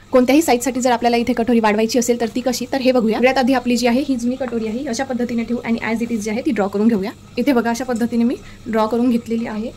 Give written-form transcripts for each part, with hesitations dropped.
कोणत्याही साईजसाठी जर आपल्याला इथे कटोरी वाढवायची असेल तर ती कशी, तर हे बघूया. सगळ्यात आधी आपली जी आहे ही जुनी कटोरी आहे, अशा पद्धतीने ठेवू आणि ॲज इट इज जी आहे ती ड्रॉ करून घेऊया. इथे बघा अशा पद्धतीने मी ड्रॉ करून घेतलेली आहे.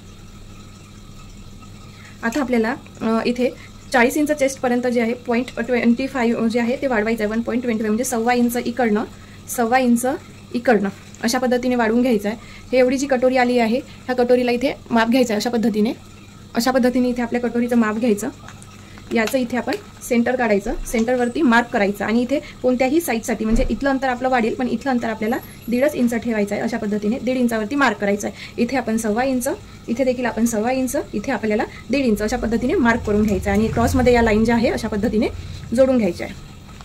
आता आपल्याला इथे 40 इंच चेस्टपर्यंत जे आहे 0.25 जे आहे ते वाढवायचं आहे. 1.25 म्हणजे 1.25 इंच इकडनं 1.25 इंच इकडनं अशा पद्धतीने वाढवून घ्यायचं आहे. हे एवढी जी कटोरी आली आहे ह्या कटोरीला इथे माप घ्यायचं आहे. अशा पद्धतीने इथे आपल्या कटोरीचं माप घ्यायचं. याचं इथे आपण सेंटर काढायचं, सेंटरवरती मार्क करायचं आणि इथे कोणत्याही साईजसाठी म्हणजे इथलं अंतर आपलं वाढेल पण इथलं अंतर आपल्याला 1.5 इंच ठेवायचं आहे. अशा पद्धतीने 1.5 इंचावरती मार्क करायचं आहे. इथे आपण 1.25 इंच, इथे देखील आपण 1.25 इंच, इथे आपल्याला 1.5 इंच अशा पद्धतीने मार्क करून घ्यायचं आहे आणि क्रॉसमध्ये या लाईन ज्या आहे अशा पद्धतीने जोडून घ्यायच्या आहे.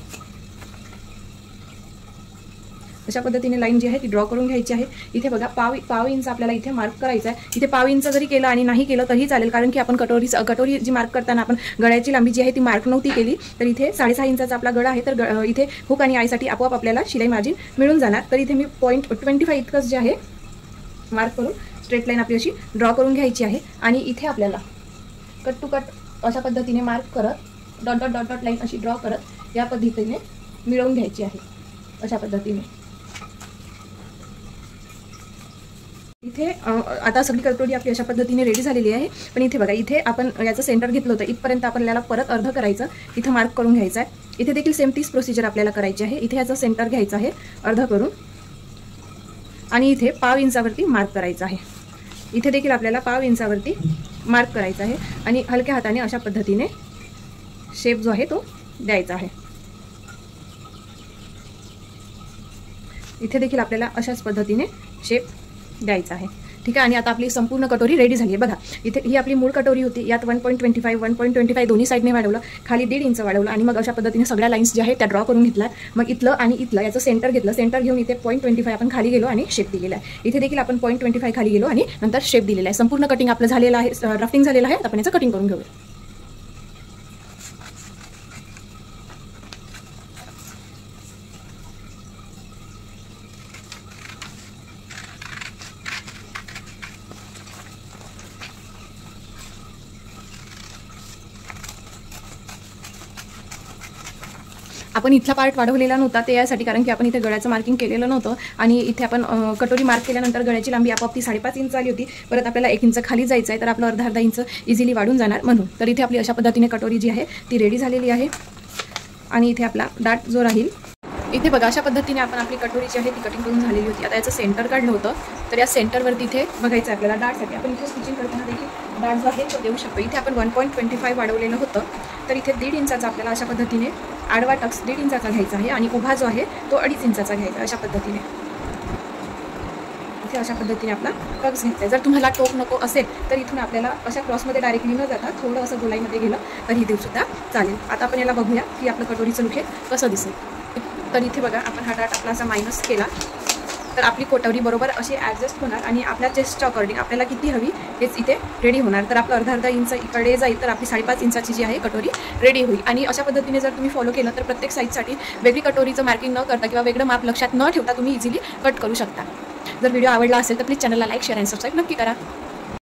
अशा पद्धतीने लाईन जी आहे ती ड्रॉ करून घ्यायची आहे. इथे बघा पाव इंच आपल्याला इथे मार्क करायचं आहे. इथे पाव इंच जरी केलं आणि नाही केलं तरी चालेल, कारण की आपण कटोरी जी मार्क करताना आपण गळ्याची लांबी जी आहे ती मार्क नव्हती केली. तर इथे 6.5 इंचाचा आपला गळा आहे, तर इथे हुक आणि आयसाठी आपोआप आपल्याला शिलाई मार्जिन मिळून जाणार. तर इथे मी 0.25 इतकंच जे आहे मार्क करून स्ट्रेट लाईन आपली अशी ड्रॉ करून घ्यायची आहे. आणि इथे आपल्याला कट टू कट अशा पद्धतीने मार्क करत dot dot dot dot line अशी ड्रॉ करत या पद्धतीने मिळवून घ्यायची आहे. अशा पद्धतीने इथे आता सगळी कटोरी आपली अशा पद्धतीने रेडी झालेली आहे. पण इथे बघा, इथे आपण याचं सेंटर घेतलं होतं, इथपर्यंत आपल्याला परत अर्ध करायचं, इथं मार्क करून घ्यायचं आहे. इथे देखील सेम तीच प्रोसिजर आपल्याला करायची आहे. इथे याचं सेंटर घ्यायचं आहे अर्ध करून आणि इथे पाव इंचावरती मार्क करायचं आहे. इथे देखील आपल्याला पाव इंचावरती मार्क करायचं आहे आणि हलक्या हाताने अशा पद्धतीने शेप जो आहे तो द्यायचा आहे. इथे देखील आपल्याला अशाच पद्धतीने शेप द्यायचा आहे. ठीक आहे. आणि आता आपली संपूर्ण कटोरी रेडी झाली आहे. बघा, इथे ही आपली मूळ कटोरी होती, यात 1.25 दोन्ही साईडने वाढवलं, खाली 1.5 इंच वाढवलं आणि मग अशा पद्धतीने सगळ्या लाईन्स ज्या आहेत त्या ड्रॉ करून घेतल्या. मग इथलं आणि इथलं याचं सेंटर घेतलं, सेंटर घेऊन इथे 0.25 आपण खाली गेलो आणि शेप दिलेला आहे. इथे देखील आपण 0.25 खाली गेलो आणि नंतर शेप दिलेला आहे. संपूर्ण कटिंग आपलं झालेलं आहे, रफिंग झालेलं आहे. आपण याचं कटिंग करून घेऊया. आपण इथला पार्ट वाढवलेला नव्हता ते यासाठी, कारण की आपण इथे गळ्याचं मार्किंग केलेलं नव्हतं आणि इथे आपण कटोरी मार्क केल्यानंतर गळ्याची लांबी आपोआप ती 5.5 इंच आली होती. परत आपल्याला 1 इंच खाली जायचं आहे, तर आपलं अर्धा इंच इझिली वाढून जाणार म्हणून. तर इथे आपली अशा पद्धतीने कटोरी जी आहे ती रेडी झालेली आहे. आणि इथे आपला डाट जो राहील, इथे बघा अशा पद्धतीने आपण आपली कटोरी जी आहे ती कटिंग करून झालेली होती. आता याचं सेंटर काढलं होतं, तर या सेंटरवरती इथे बघायचं आहे आपल्याला डाटसाठी. आपण इथे स्टिचिंग करताना देखील डाट जो आहे तो देऊ शकतो. इथे आपण 1.25 वाढवलेलं होतं, तर इथे 1.5 इंचाचा आपल्याला अशा पद्धतीने आडवा टक्स 1.5 इंचाचा घ्यायचा आहे आणि उभा जो आहे तो 2.5 इंचाचा घ्यायचा. अशा पद्धतीने इथे अशा पद्धतीने आपला टक्स घ्यायचा आहे. जर तुम्हाला टोक नको असेल तर इथून आपल्याला अशा क्रॉसमध्ये डायरेक्टली न जाता थोडं असं गोलाईमध्ये गेलं तरी देऊसुद्धा चालेल. आता आपण याला बघूया की आपलं कटोरीचं लुक हे कसं दिसेल. तर इथे बघा, आपण हा डाट आपला असा मायनस केला तर आपली कटोरी बरोबर अशी ॲडजस्ट होणार आणि आपल्या चेस्टच्या अकॉर्डिंग आपल्याला किती हवी हेच इथे रेडी होणार. तर आपलं अर्धा इंच इकडे जाईल, तर आपली 5.5 इंचाची जी आहे कटोरी रेडी होईल. आणि अशा पद्धतीने जर तुम्ही फॉलो केलं तर प्रत्येक साईजसाठी वेगळी कटोरीचं मार्किंग न करता किंवा वेगळं माप लक्षात न ठेवता तुम्ही इझिली कट करू शकता. जर व्हिडिओ आवडला असेल तर प्लीज चॅनलला लाईक, शेअर आणि सबस्क्राईब नक्की करा.